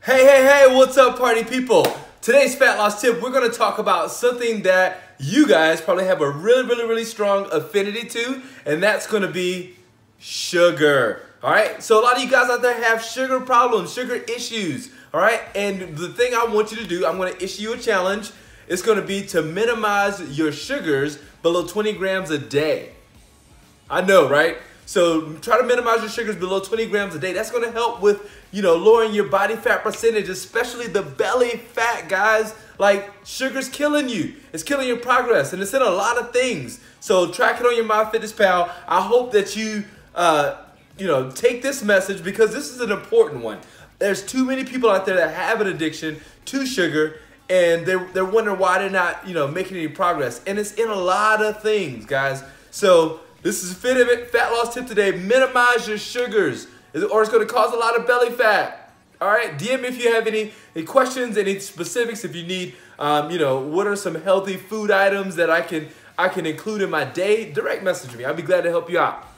Hey, what's up, party people? Today's fat loss tip, we're gonna talk about something that you guys probably have a really strong affinity to, and that's gonna be sugar. All right, so a lot of you guys out there have sugar problems, sugar issues, all right? And the thing I want you to do, I'm gonna issue you a challenge. It's gonna be to minimize your sugars below 20 grams a day. I know, right? So try to minimize your sugars below 20 grams a day. That's gonna help with, lowering your body fat percentage, especially the belly fat, guys. Like, sugar's killing you. It's killing your progress, and it's in a lot of things. So track it on your MyFitnessPal. I hope that you, take this message because this is an important one. There's too many people out there that have an addiction to sugar, and they're wondering why they're not, making any progress. And it's in a lot of things, guys. So this is a fat loss tip today. Minimize your sugars, or it's going to cause a lot of belly fat. All right, DM me if you have any questions, any specifics. If you need, what are some healthy food items that I can include in my day? Direct message me. I'll be glad to help you out.